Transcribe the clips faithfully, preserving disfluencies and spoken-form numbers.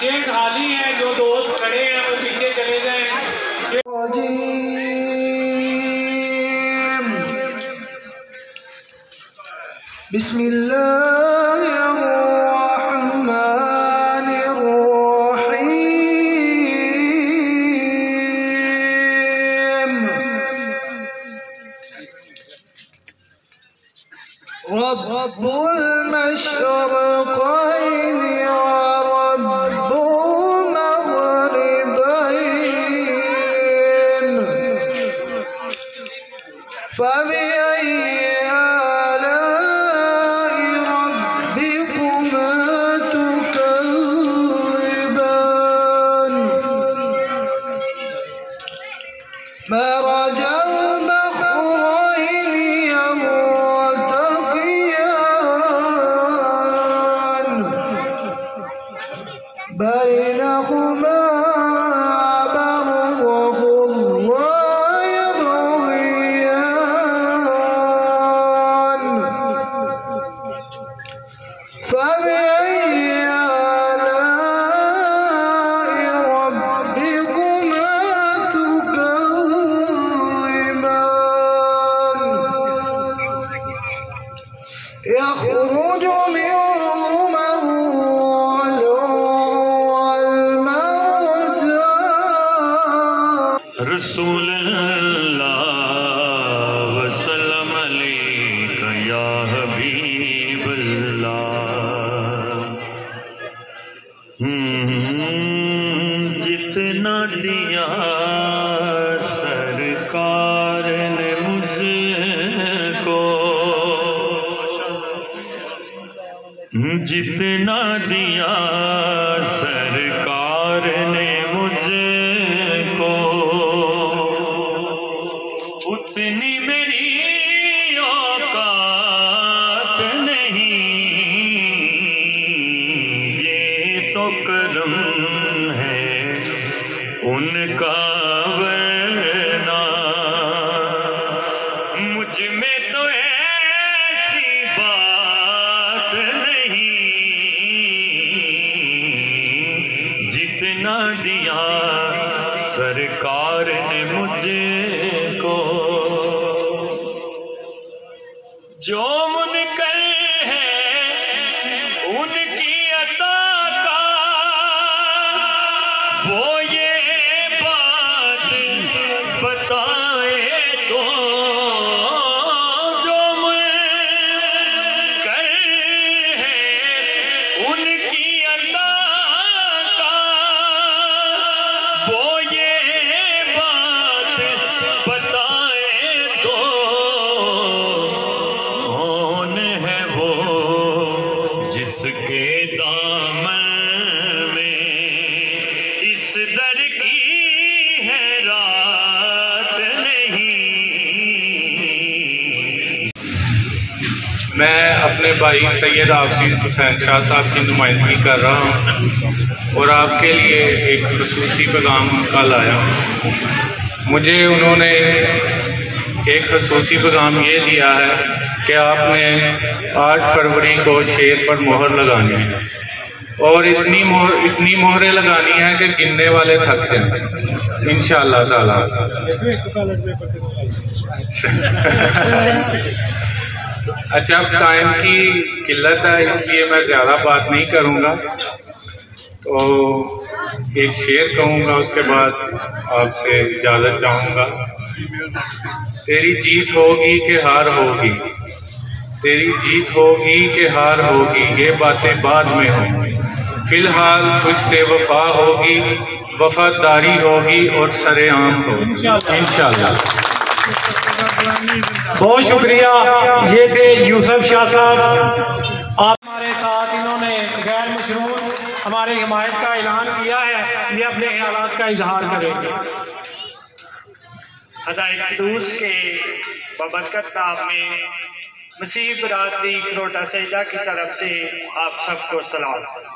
Chair खाली है, जो दोस्त खड़े हैं वो पीछे चले जाएं। बिस्मिल्लाहिर्रहमानिर्रहीम। रब्बुल मशरिक़ैन व रब्बुल मग़रिबैन फबिअय्यि आलाइ रब्बिकुमा तुकज़्ज़िबान। मरजल बहरैन यल्तक़ियान बैनहुमा बरज़खुन ला यबग़ियान। फबिअय्यि आलाइ रब्बिकुमा तुकज़्ज़िबान। यख़रुज मिनहुमा रसूलल्लाह वसल्लम अलैका या हबीबल्लाह। जितना दिया सरकार ने मुझको, जितना दिया सरकार ने मुझको, उतनी मेरी औकात नहीं। ये तो करम है उनका, वरना मुझ में तो ऐसी बात नहीं। जितना दिया सरकार ने मुझको, जो मुनकर है उनकी अता का, वो ये बात बताए तो। जो मुनकर है उनकी अता का, वो ये बात बताए तो। कौन है वो जिसके दामन में इस दर की है रात नहीं। मैं अपने भाई सैयद हाफिज हुसैन शाह साहब की नुमाइंदगी कर रहा हूँ और आपके लिए एक ख़ुसूसी पैगाम कल आया। मुझे उन्होंने एक ख़ुसूसी पैगाम ये दिया है कि आपने आठ फरवरी को शेर पर मोहर लगानी है और इतनी मोहर इतनी मोहरें लगानी है कि गिनने वाले थक जाएं इंशाअल्लाह ताला। अच्छा, अब टाइम की किल्लत है इसलिए मैं ज़्यादा बात नहीं करूँगा, तो एक शेर कहूँगा, उसके बाद आपसे इजाज़त चाहूँगा। तेरी जीत होगी कि हार होगी, तेरी जीत होगी कि हार होगी, ये बातें बाद में होंगी। फिलहाल तुझसे वफा होगी, वफादारी होगी और सरेआम होगी इंशाअल्लाह। बहुत शुक्रिया। ये थे यूसुफ शाह साहब। आप हमारे साथ इन्होंने गैर मशरूत हमारे हिमायत का ऐलान किया है, ये अपने ख्यालात का इजहार करेंगे। हदायतूस के बबरकत नाम में मसीह बरादरी खरोटा सैदा की तरफ से आप सबको सलाम।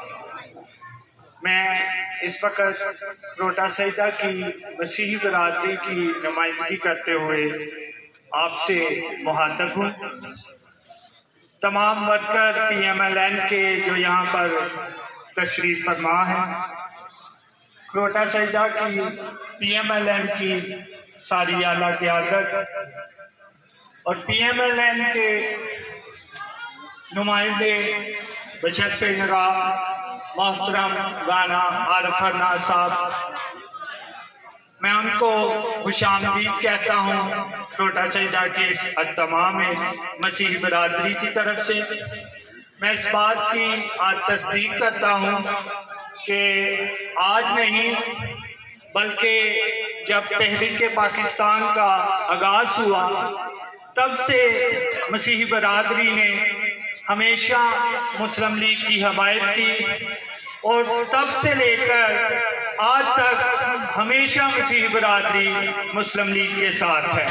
मैं इस वक्त खरोटा सैदा की मसीह बरादरी की नुमाइंदगी करते हुए आपसे मुखातब हूँ। तमाम worker P M L N के जो यहाँ पर तशरीफ फरमा है। खरोटा सजदा की पी एम एल एन की सारी आला क़यादत और पी एम एल एन के नुमाइंदे बशरफ नगाह मोहतरम राना आरिफ अरनाज साहब, मैं उनको खुशामदीद कहता हूँ खरोटा सजदा के इस अज्तमा में मसीह बरादरी की तरफ से। मैं इस बात की आज तस्दीक करता हूँ कि आज नहीं बल्कि जब तहरीक पाकिस्तान का आगाज़ हुआ तब से मसीही बरादरी ने हमेशा मुस्लिम लीग की हमायत की और तब से लेकर आज तक हमेशा मसीही बरादरी मुस्लिम लीग के साथ है।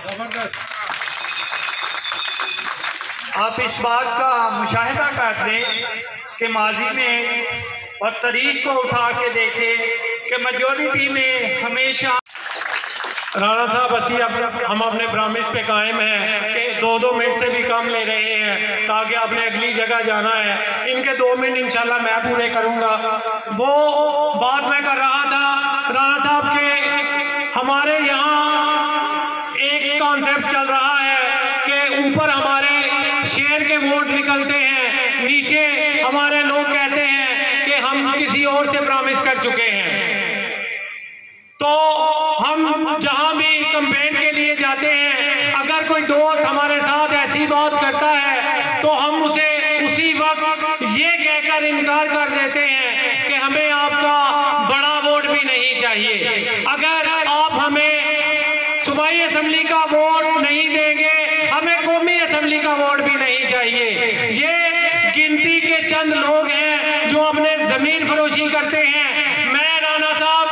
आप इस बात का मुशाहिदा कर दें कि माजी में और तारीख को उठा के देखें कि मेजॉरिटी में हमेशा राणा साहब असी हम अपने प्रॉमिस पे कायम हैं कि दो दो मिनट से भी कम ले रहे हैं ताकि आपने अगली जगह जाना है। इनके दो मिनट इंशाल्लाह मैं पूरे करूंगा। वो बात मैं कर रहा था राणा साहब के, हमारे यहाँ एक कॉन्सेप्ट चल रहा है कि ऊपर हमारे शेर के वोट निकलते हैं, नीचे हमारे लोग कहते हैं कि हम किसी और से प्रॉमिस कर चुके हैं। तो हम जहां भी कैंपेन के लिए जाते हैं, अगर कोई दोस्त हमारे साथ ऐसी बात करता है तो हम उसे उसी वक्त ये कहकर इनकार कर देते हैं कि हमें आपका बड़ा वोट भी नहीं चाहिए। अगर आप हमें सूबाई असेंबली का वोट नहीं देंगे, हमें कौमी असेंबली का वोट भी नहीं चाहिए। ये गिनती के चंद लोग हैं जो अपने जमीन फरोशी करते हैं। मैं राणा साहब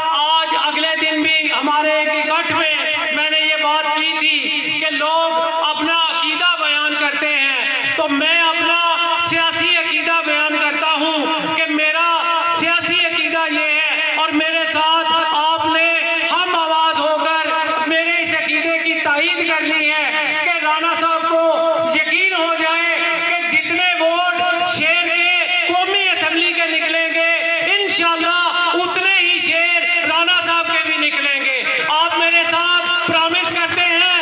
हमारे एक इकट्ठ में मैंने ये बात की थी कि लोग अपना अकीदा बयान करते हैं, तो मैं अपना सियासी अकीदा बयान करता हूं कि मेरा सियासी अकीदा ये है और मेरे साथ आपने हम आवाज होकर मेरे इस अकीदे की तायीद कर ली है कि राणा साहब को यकीन हो जाए कि जितने वोट शेर के कौमी असेंबली के निकलेंगे इंशाल्लाह उतने ही शेर राणा साहब के भी निकलेंगे। आप मेरे साथ प्रॉमिस करते हैं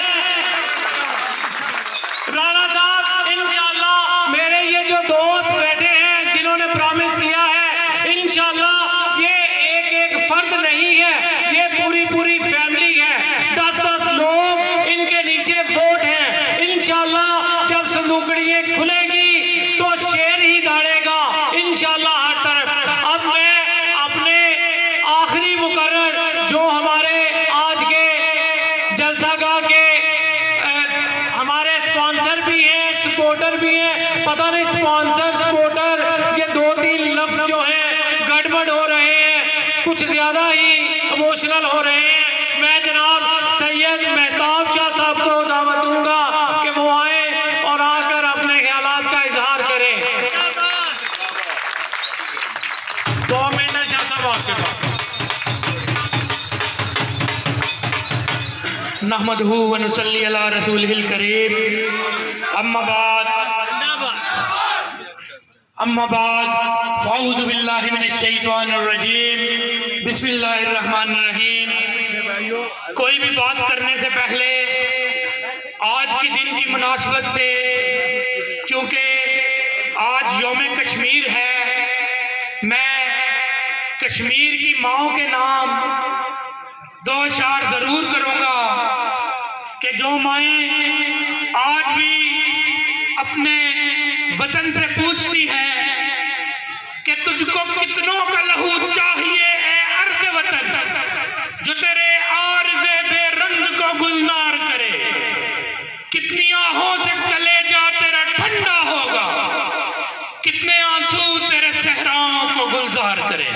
राणा साहब? इंशाल्लाह मेरे ये जो दोस्त बैठे हैं जिन्होंने प्रॉमिस किया है, इंशाल्लाह ये एक एक फर्द नहीं है, ये पूरी पूरी फैमिली है। दस दस लोग इनके नीचे वोट हैं। इंशाल्लाह जब संदूकड़ियां खुलेगी तो शेर ही दौड़ेगा इंशाल्लाह हर तरफ। अब मैं अपने आखिरी मुकर्रर जो हमारे आज के जलसागाह के हमारे स्पॉन्सर भी हैं, सपोर्टर भी हैं, पता नहीं स्पॉन्सर सपोर्टर ये दो तीन लफ्ज जो हैं गड़बड़ हो रहे हैं, कुछ ज्यादा ही इमोशनल हो रहे हैं। मैं जनाब सैयद मेहताब शाह साहब को दावत दूंगा कि वो आए और आकर अपने ख्यालात का इजहार करें। दो मिनट शाह साहब आपके पास। नहमदहू व नुसल्ली अला रसूलिहिल करीम, अम्मा बाद अम्मा बाद फ़अऊज़ु बिल्लाहि मिनश शैतानिर रजीम, बिस्मिल्लाहिर रहमानिर रहीम। कोई भी बात करने से पहले आज के दिन की मुनासबत से, क्योंकि आज यौम कश्मीर है, मैं कश्मीर की माओ के नाम दो अशार जरूर करूंगा कि जो माएँ आज भी अपने वतन से पूछती हैं कि तुझको कितनों का लहू चाहिए ए अर्ज़ वतन, जो तेरे आर्ज़े बेरंग को गुलजार करे, कितनी आहों से कलेजा तेरा ठंडा होगा, कितने आंसू तेरे सहराओं को गुलजार करे।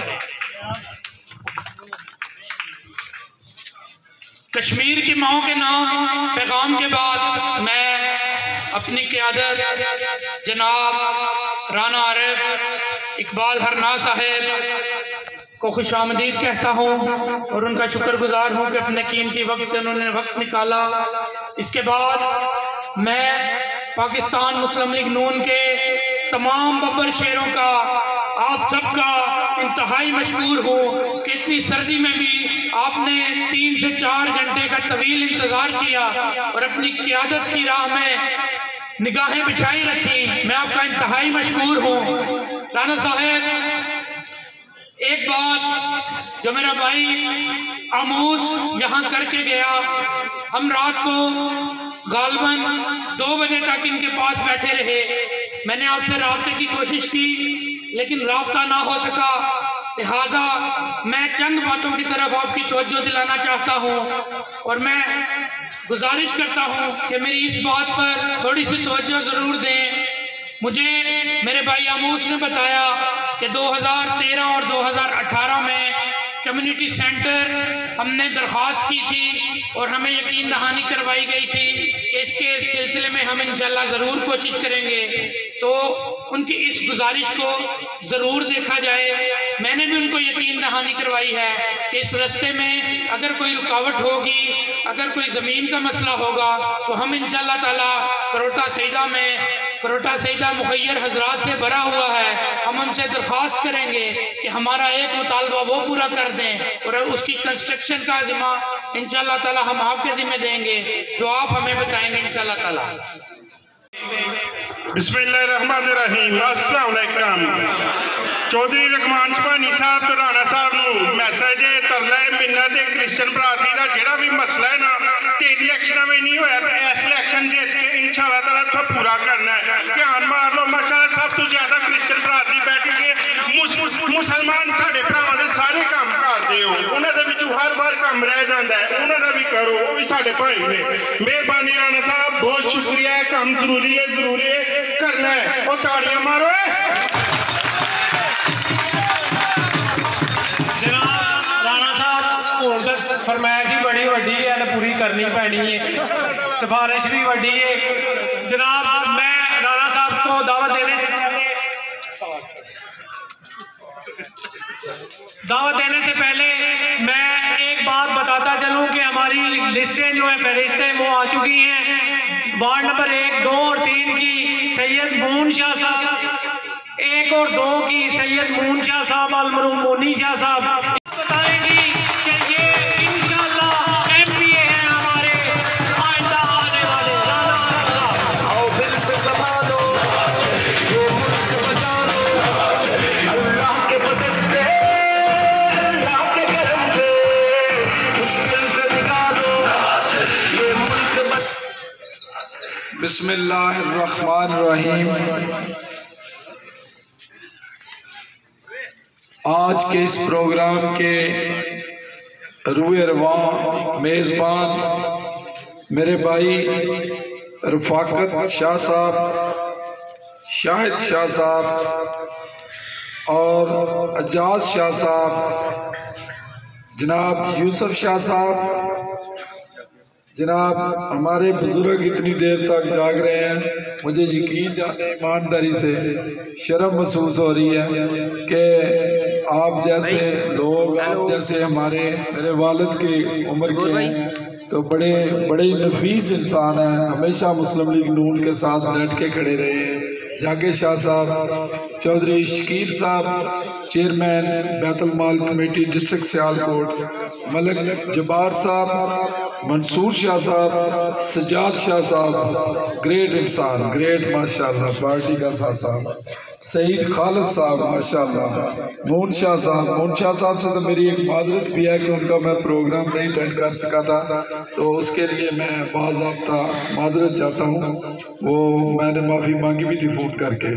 कश्मीर की माओं के नाम पैगाम के बाद मैं अपनी क़यादत जनाब राना आरिफ इकबाल हरनाज साहब को खुशामदीद कहता हूँ और उनका शुक्रगुजार हूँ कि अपने कीमती वक्त से उन्होंने वक्त निकाला। इसके बाद मैं पाकिस्तान मुस्लिम लीग नून के तमाम बब्बर शेरों का आप सबका इंतहाई मशहूर हूँ कि इतनी सर्दी में भी आपने तीन से चार घंटे का तवील इंतजार किया और अपनी क़ियादत की राह में निगाहें बिछाई रखी। मैं आपका इंतहाई मशहूर हूँ। राना साहब, एक बात जो मेरा भाई आमोस यहाँ करके गया, हम रात को गालबन दो बजे तक इनके पास बैठे रहे। मैंने आपसे राब्ते की कोशिश की लेकिन राब्ता ना हो सका, लिहाजा मैं चंद बातों की तरफ आपकी तवज्जो दिलाना चाहता हूँ और मैं गुजारिश करता हूँ कि मेरी इस बात पर थोड़ी सी तवज्जो ज़रूर दें। मुझे मेरे भाई आमोस ने बताया कि दो हज़ार तेरह और दो हज़ार अठारह में कम्युनिटी सेंटर हमने दरख्वास्त की थी और हमें यकीन दहानी करवाई गई थी कि इसके सिलसिले में हम इंशाल्लाह ज़रूर कोशिश करेंगे। तो उनकी इस गुजारिश को ज़रूर देखा जाए। मैंने भी उनको यकीन दहानी करवाई है कि इस रास्ते में अगर कोई रुकावट होगी, अगर कोई ज़मीन का मसला होगा तो हम इंशाल्लाह ताला करोटा सईदा में करोटा सईदा मुखैर हजरात से भरा हुआ है, हम उनसे दरख्वास्त करेंगे कि हमारा एक मुतालबा वो पूरा कर दें और उसकी कंस्ट्रक्शन का जिम्मा इंशाल्लाह ताला हम आपके जिम्मे देंगे जो आप हमें बताएंगे इंशाल्लाह ताला। बिस्मिल्लाहिर्रहमानिर्रहीम। अस्सलाम वालेकुम। चौधरी रकमान सपानी साहब तो राणा साहब नूं मैसेज तरला मिन्नत क्रिश्चियन बरादरी का जिहड़ा भी मसला है ना तीन इलेक्शन में नहीं होया तो इस इलेक्शन जीत के इंशाल्लाह ताला सब पूरा करना है। ध्यान मार लो, माशाअल्लाह सब तो ज्यादा क्रिश्चियन बरादरी बैठ के मुसलमान साढ़े भरावां दे सारे काम करदे हो, उन्हां दे विचों हर बार काम रह जांदा है, उन्हां दा भी करो, वो भी साढ़े भाई ने। मेहरबानी राणा साहब, बहुत शुक्रिया है, काम जरूरी है, जरूरी है करना है। और ताड़ियां मारो। फरमाइश ही बड़ी वड्डी है तो पूरी करनी पैनी है, सिफारिश भी वड्डी है। जनाब, मैं राणा साहब को दावत देने से पहले दावत देने से पहले मैं एक बात बताता चलूं कि हमारी लिस्टें जो है फहरिस्तें वो आ चुकी हैं। वार्ड नंबर एक, दो और तीन की सैयद मून शाह साहब, एक और दो की सैयद मून शाह साहब अलमरूम मोनी शाह साहब बताएंगी कि ये इंशाल्लाह एमपीए हैं हमारे आइंदा आने वाले। आओ दिल से संभालो, ये मुल्क बचा लो, अल्लाह के फजल से, अल्लाह के करम से, मुश्किल से निकालो ये मुल्क बचा। बिस्मिल्लाहिर्रहमानिर्रहीम। आज के इस प्रोग्राम के रूए रवां मेज़बान मेरे भाई रफाकत शाह साहब, शाहिद शाह साहब और अजाज शाह साहब, जनाब यूसुफ शाह साहब, जनाब हमारे बुजुर्ग इतनी देर तक जाग रहे हैं, मुझे यकीन जाने ईमानदारी से शर्म महसूस हो रही है कि आप जैसे लोग, आप जैसे हमारे मेरे वालिद की उम्र के हैं तो बड़े बड़े नफीस इंसान हैं, हमेशा मुस्लिम लीग नून के साथ डट के खड़े रहे हैं। जाकिर शाह साहब, चौधरी शकील साहब चेयरमैन बैतुल माल कमेटी डिस्ट्रिक्ट सियालकोट, मलिक जब्बार साहब, मंसूर शाह साहब, सजाद शाह साहब, ग्रेट इंसान, ग्रेट माशाल्लाह, पार्टी का शाह साहब, सईद खालिद साहब माशाल्लाह, मून शाह साहब। मून शाह साहब से तो मेरी एक माजरत भी है कि उनका मैं प्रोग्राम नहीं अटेंड कर सका था, तो उसके लिए मैं बाज़ाब्ता माजरत चाहता हूँ। वो मैंने माफ़ी मांगी भी थी फ़ोन करके।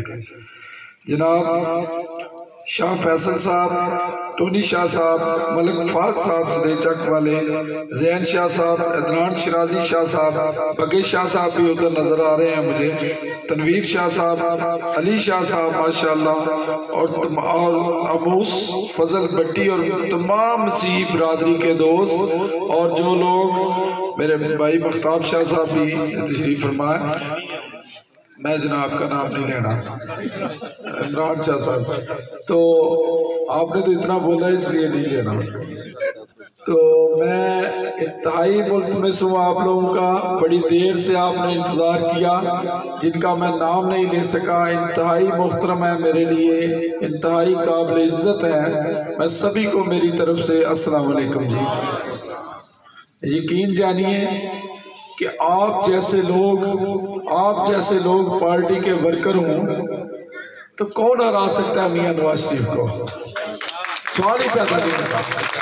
जनाब शाह फैसल साहब, टोनी शाह साहब, मलिक फाज साहब सरेचक वाले, जैन शाह साहब, अदनान शराजी शाह साहब, बगे शाह साहब भी उधर नज़र आ रहे हैं मुझे, तनवीर शाह साहब, अली शाह साहब माशाल्लाह, और और अमूस फजल भट्टी और तमाम मसीह बरादरी के दोस्त और जो लोग, मेरे भाई मख्ताब शाह साहब भी तशरीफ फरमाए, मैं जनाब का नाम नहीं लेना, इमरान शाह साहब, तो आपने तो इतना बोला इसलिए नहीं लेना। तो मैं इंतहाई मुल्तमस हूँ आप लोगों का, बड़ी देर से आपने इंतज़ार किया, जिनका मैं नाम नहीं ले सका। इंतहाई मुहतरम है मेरे लिए, इंतहाई काबिल इज़्ज़त है। मैं सभी को मेरी तरफ से अस्सलाम वालेकुम जी। यकीन जानिए कि आप जैसे लोग आप जैसे लोग पार्टी के वर्कर हों तो कौन हरा सकता है मियां नवाज शरीफ को? सवाल ही पैदा नहीं होता।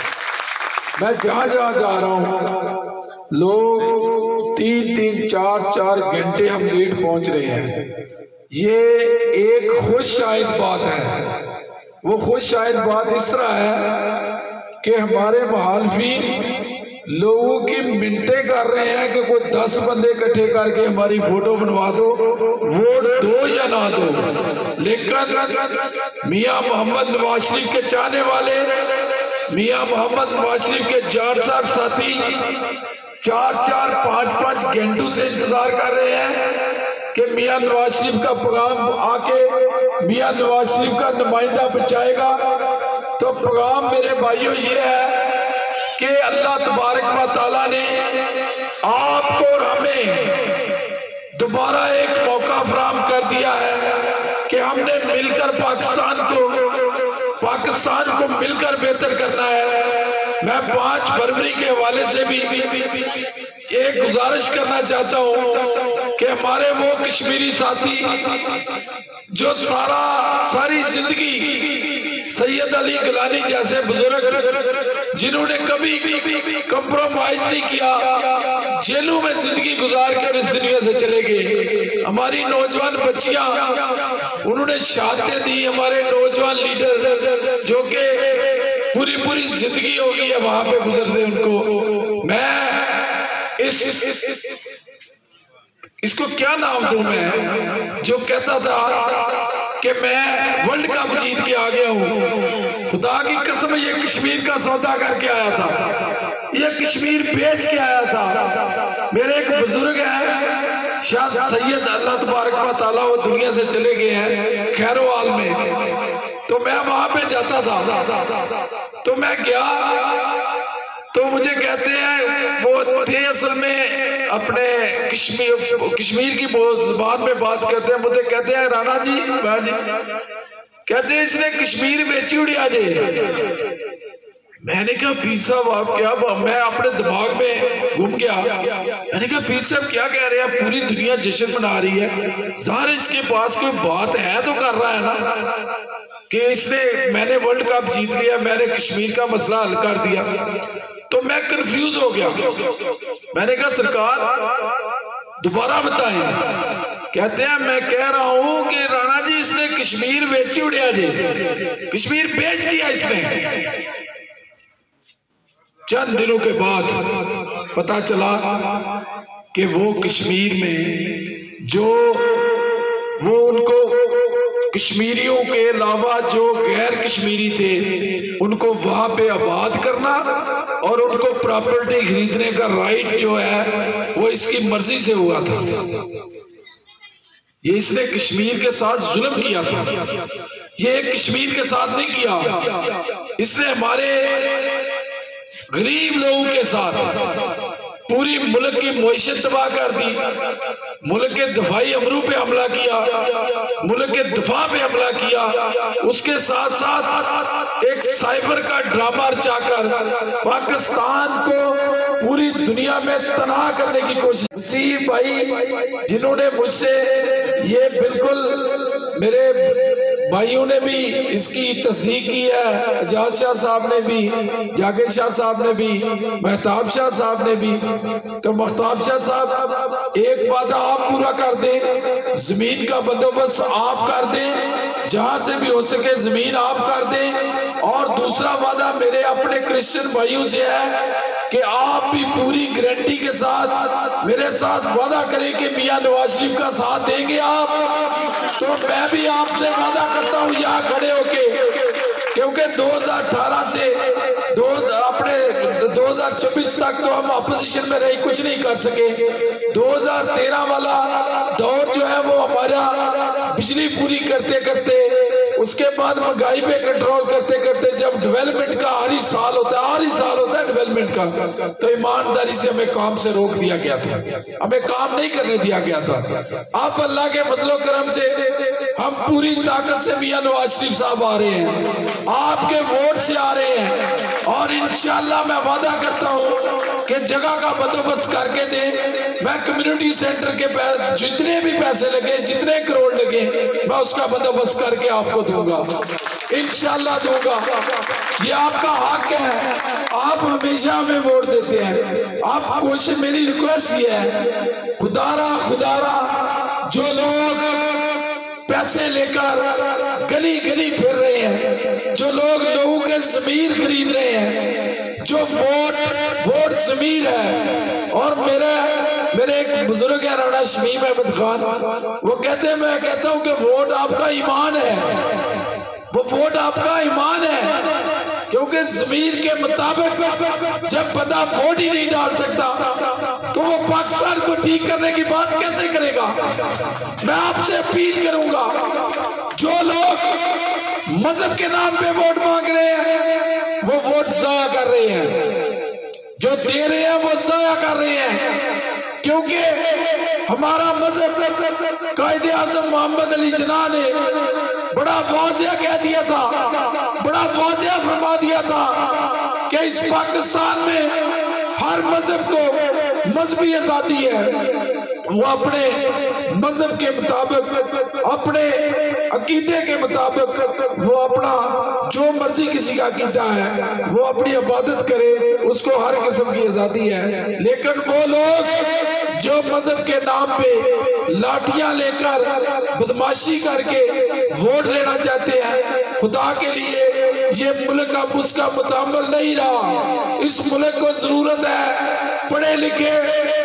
मैं जहाँ जहाँ जा रहा हूँ लोग तीन तीन चार चार घंटे हम लेट पहुँच रहे हैं। ये एक खुश शायद बात है। वो खुश शायद बात इस तरह है कि हमारे मुखालिफिन लोगों की मिन्नतें कर रहे हैं कि कोई दस बंदे इकट्ठे करके हमारी फोटो बनवा दो, वोट दो या ना दो। लेकिन मियां मोहम्मद नवाज शरीफ के चाहने वाले, मियां मोहम्मद नवाज शरीफ के जानसार साथी चार चार पांच पांच घंटों से इंतजार कर रहे हैं कि मियां नवाज शरीफ का पैगाम आके मियां नवाज शरीफ का नुमाइंदा पहुंचाएगा। तो पैगाम मेरे भाइयों ये है कि अल्लाह तबारक व तआला ने आपको और हमें दोबारा एक मौका फराहम कर दिया है कि हमने मिलकर पाकिस्तान को पाकिस्तान को मिलकर बेहतर करना है। मैं पांच फरवरी के हवाले से भी एक गुजारिश करना चाहता हूँ कि हमारे वो कश्मीरी साथी जो सारा सारी जिंदगी सैयद अली गिलानी जैसे बुजुर्ग जिन्होंने कभी कंप्रोमाइज नहीं किया, जेलों में जिंदगी गुजार कर इस दुनिया से चले गए। हमारी नौजवान बच्चियां उन्होंने शहादतें दी। हमारे नौजवान लीडर जो कि पूरी पूरी जिंदगी हो गई है वहां पे गुजरते उनको। मैं इस, इस, इस, इस, इस इसको क्या नाम दूं मैं, जो कहता था कि मैं वर्ल्ड कप जीत के आ गया हूँ। खुदा की कसम ये कश्मीर का सौदा करके आया था, ये कश्मीर बेच के आया था। मेरे एक बुजुर्ग हैं शाह सैयद, अल्लाह तबारक व तआला, वो दुनिया से चले गए हैं खैरोवाल में। तो मैं वहां पे जाता था, तो मैं गया तो मुझे कहते हैं वो थे असल में अपने कश्मीर कश्मीर की जुबान में बात करते हैं। मुझे कहते हैं राणा जी, जी कहते हैं इसने कश्मीर बेची उड़िया जे। मैंने कहा पीर साहब आप क्या, मैं अपने दिमाग में घूम गया। मैंने कहा पीर साहब क्या कह रहे हैं, पूरी दुनिया जश्न मना रही है, ज़ाहिर इसके पास कोई बात है तो कर रहा है ना कि इसने मैंने वर्ल्ड कप जीत लिया, मैंने कश्मीर का मसला हल कर दिया। तो मैं कंफ्यूज हो गया। मैंने कहा सरकार दोबारा बताएं। कहते हैं मैं कह रहा हूं कि राणा जी इसने कश्मीर बेची उड़िया जी, कश्मीर बेच दिया इसने। चंद दिनों के बाद पता चला कि वो कश्मीर में जो वो उनको कश्मीरियों के अलावा जो गैर कश्मीरी थे उनको वहां पे आबाद करना और उनको प्रॉपर्टी खरीदने का राइट जो है वो इसकी मर्जी से हुआ था। ये इसने कश्मीर के साथ जुल्म किया था, ये कश्मीर के साथ नहीं किया। इसने हमारे गरीब लोगों के साथ पूरी मुल्क की मईशत तबाह कर दी, मुल्क के दफाई अमरों पे हमला किया, मुल्क के दफा पे हमला किया। उसके साथ साथ एक साइबर का ड्रामा रचाकर पाकिस्तान को पूरी दुनिया में तनाह करने की कोशिश। मुसीब भाई जिन्होंने मुझसे ये बिल्कुल, मेरे भाइयों ने भी इसकी तस्दीक की है, एजाज शाह साहब ने भी, जाकिर शाह साहब ने भी, महताब शाह साहब ने भी। तो महताब शाह साहब एक वादा आप पूरा कर दें, जमीन का बंदोबस्त आप कर दें, जहां से भी हो सके जमीन आप कर दें। और दूसरा वादा मेरे अपने क्रिश्चियन भाइयों से है कि आप भी पूरी गारंटी के साथ मेरे साथ वादा करें कि मियां नवाज शरीफ का साथ देंगे आप। तो मैं भी आपसे वादा करता हूं यहाँ खड़े होके, क्योंकि दो हज़ार अठारह से दो अपने दो हज़ार छब्बीस तक तो हम अपोजिशन में रही, कुछ नहीं कर सके। दो हज़ार तेरह वाला दौर जो है वो हमारा बिजली पूरी करते करते, उसके बाद महंगाई पे कंट्रोल करते करते, जब डेवलपमेंट का हरी साल होता है, आखिरी साल होता है डेवलपमेंट का, तो ईमानदारी से हमें काम से रोक दिया गया था, हमें काम नहीं करने दिया गया था। अब अल्लाह के फजलो करम से हम पूरी ताकत से मियां नवाज शरीफ साहब आ रहे हैं, आपके वोट से आ रहे हैं, और इंशाल्लाह मैं वादा करता हूँ कि जगह का बंदोबस्त करके दे। मैं कम्युनिटी सेंटर के जितने भी पैसे लगे, जितने करोड़ लगे, मैं उसका बंदोबस्त करके आपको दूंगा, इंशाल्लाह दूंगा। ये आपका हक है, आप हमेशा हमें वोट देते हैं। आप कोशिश, मेरी रिक्वेस्ट ये है, खुदारा खुदारा जो लोग पैसे लेकर गली गली फिर रहे हैं, जो लोग लोगों के जमीर खरीद रहे हैं, जो वोट वोट जमीर है। और मेरे मेरे एक बुजुर्ग है राणा शमीम अहमद खान, वो कहते हैं, मैं कहता हूँ कि वोट आपका ईमान है, वो वोट आपका ईमान है, क्योंकि जमीर के मुताबिक जब बंदा वोट ही नहीं डाल सकता तो वो पाकिस्तान को ठीक करने की बात कैसे करेगा। मैं आपसे अपील करूंगा, जो लोग मजहब के नाम पे वोट मांग रहे हैं वो वोट जाया कर रहे हैं, जो दे रहे हैं वो जाया कर रहे हैं, क्योंकि हमारा मजहब कायदे आजम मोहम्मद अली जिन्ना ने बड़ा वाज़िया कह दिया था, बड़ा वाज़िया फरमा दिया था कि इस पाकिस्तान में हर मजहब को मजहबी आजादी है। वो अपने मजहब के मुताबिक, अपने अकीदे के मुताबिक वो अपना जो मर्जी किसी का अकीदा है वो अपनी इबादत करे, उसको हर किस्म की आजादी है। लेकिन वो लोग जो मजहब के नाम पे लाठियां लेकर बदमाशी करके वोट लेना चाहते हैं, खुदा के लिए ये मुल्क अब उसका मुतामल नहीं रहा। इस मुल्क को जरूरत है पढ़े लिखे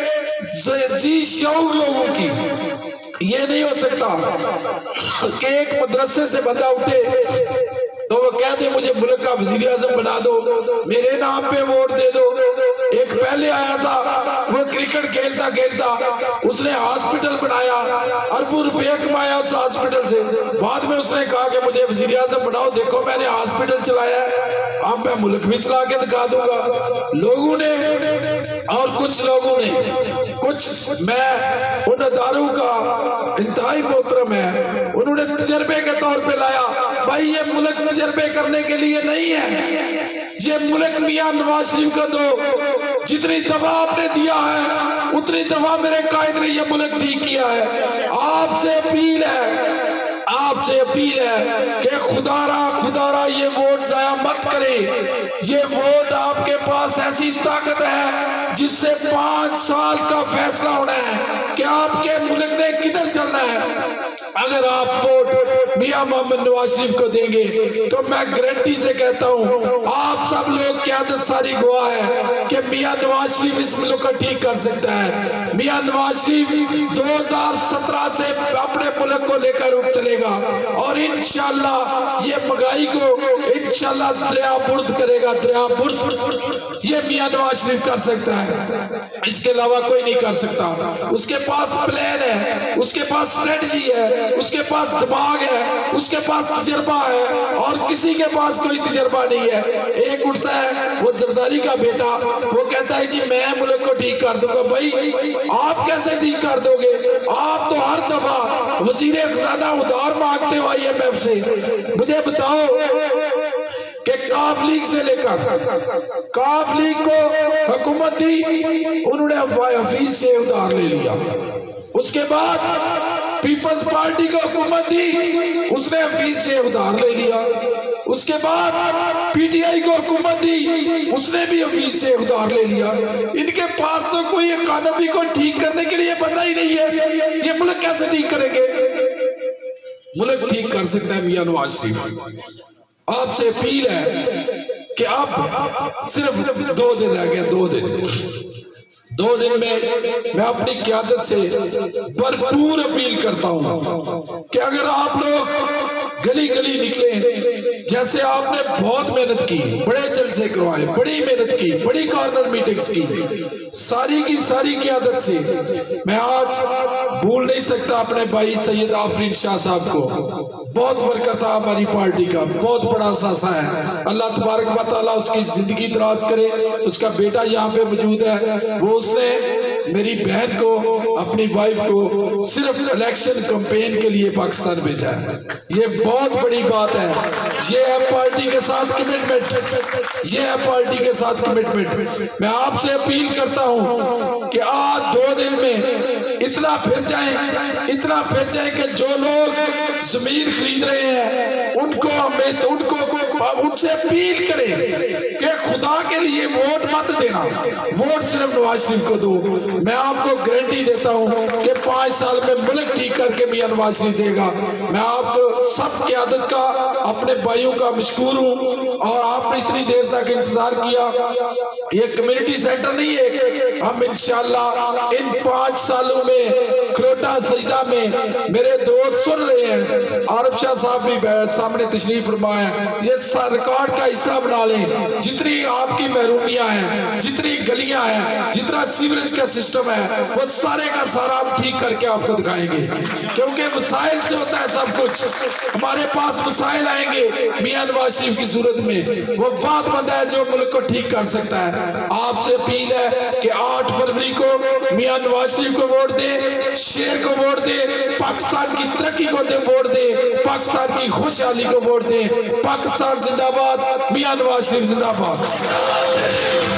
जी शऊर लोगों की। ये नहीं हो सकता कि एक मदरसे से बंदा उठे तो वो कह दे मुझे मुल्क का वजीर आजम बना दो, मेरे नाम पे वोट दे दो। एक पहले आया था, वो क्रिकेट खेलता खेलता उसने हॉस्पिटल बनाया, अरबों रुपया कमाया उस हॉस्पिटल से। बाद में उसने कहा कि मुझे वजीर आजम बनाओ, देखो मैंने हॉस्पिटल चलाया है, अब मैं मुल्क भी चला के दिखा दूंगा। लोगों ने और कुछ लोगों ने, कुछ मैं उन अदारों का इंतहाई मोहतरम है, उन्होंने तजर्बे के तौर पे लाया। भाई ये मुल्क तजर्बे करने के लिए नहीं है, ये मुल्क मियां नवाज शरीफ का दो जितनी दफा आपने दिया है उतनी दफा मेरे कायद ने ये मुल्क ठीक किया है। आपसे अपील है, आपसे अपील है कि खुदारा खुदारा ये वोट जाया मत करे। ये वोट आपके पास ऐसी ताकत है जिससे पांच साल का फैसला होना है कि आपके मुल्क ने किधर चलना है। अगर आप वोट मियां मोहम्मद नवाज शरीफ को देंगे तो मैं गारंटी से कहता हूं, आप सब लोग क़यादत सारी गवाह है कि मियां नवाज शरीफ इस मुल्क को ठीक कर सकता है। मियां नवाज शरीफ दो हजार सत्रह से अपने मुल्क को लेकर चलेगा और इंशाल्लाह ये महंगाई को इंशाल्लाह दरिया बुर्द करेगा, दरिया बुर्द ये मियां नवाज शरीफ कर सकता है, इसके अलावा कोई नहीं कर सकता। उसके पास प्लान है, उसके पास स्ट्रेटजी है, उसके पास दिमाग है, उसके पास तजर्बा है, और किसी के पास कोई तजर्बा नहीं है। एक उठता है वो जरदारी का बेटा, वो कहता है जी मैं मुल्क को ठीक कर दूंगा। भाई आप कैसे ठीक कर दोगे? आप तो हर दफा वजीर खजाना उधार मांगते हो आई एम एफ से। मुझे बताओ कि काफ लीग से लेकर काफ लीग को हुकूमत दी, उन्होंने हफीज से उधार ले लिया। उसके बाद पीपल्स पार्टी को हुकूमत दी, उसने हफीज से उधार ले लिया। उसके बाद पीटीआई को हुकूमत दी, उसने भी हफीज से उधार ले लिया। इनके पास तो कोई इकोनॉमी को ठीक करने के लिए बंदा ही नहीं है। ये मुल्क कैसे ठीक करेंगे? मुल्क ठीक कर सकता है मियां नवाज शरीफ। आपसे अपील है कि आप सिर्फ दो दिन रह गए, दो दिन दो दिन में मैं अपनी क़यादत से भरपूर अपील करता हूं कि अगर आप लोग गली गली निकले, जैसे आपने बहुत मेहनत की, बड़े जलसे करवाए, बड़ी मेहनत की, बड़ी कॉर्नर मीटिंग्स की, सारी की सारी क़यादत से मैं आज भूल नहीं सकता अपने भाई सैयद आफरीन शाह साहब को। बहुत बरकत है हमारी पार्टी का, बहुत बड़ा सासा है। अल्लाह तबारक व तआला उसकी जिंदगी दराज करे। उसका बेटा यहाँ पे मौजूद है, वो उसने मेरी बहन को, अपनी वाइफ को सिर्फ इलेक्शन कैंपेन के लिए पाकिस्तान भेजा है। ये बहुत बड़ी बात है। ये है पार्टी के साथ कमिटमेंट, ये है पार्टी के साथ कमिटमेंट। मैं आपसे अपील करता हूँ कि आज दो दिन में इतना फिर जाए, इतना फिर जाए कि जो लोग जमीन खरीद रहे हैं उनको हमें उनको उनसे अपील करें कि खुदा के लिए वोट मत देना, वोट सिर्फ नवाज शरीफ को दो। मैं आपको गारंटी देता हूं कि पांच साल में मुल्क ठीक करके मियां नवाज शरीफ देगा। मैं आपको सब क़यादत का, अपने भाइयों का मशकूर हूं और आपने इतनी देर तक इंतजार किया। ये कम्युनिटी सेंटर नहीं है, हम इंशाल्लाह इन पांच सालों में खरोटा सजदा में मेरे दोस्त सुन रहे हैं, आरिफ शाह साहब भी सामने तशरीफ फरमाया, ये रिकॉर्ड का हिस्सा बना लें। जितनी आपकी महरूमियां हैं, जितनी गलियां हैं, जितना सीवरेज का सिस्टम है, वो सारे का सारा हम ठीक करके आपको दिखाएंगे, क्योंकि वसाइल से होता है सब कुछ। हमारे पास वसाइल आएंगे मियां नवाज शरीफ की सूरत में, वो बात बंदा है जो मुल्क को ठीक कर सकता है। आपसे अपील है कि आठ फरवरी को मियां नवाज शरीफ को वोट दे, शेर को वोट दे, पाकिस्तान की तरक्की को दे वोट दे, पाकिस्तान की खुशहाली को वोट दे। पाकिस्तान जिंदाबाद, मियां नवाज शरीफ जिंदाबाद।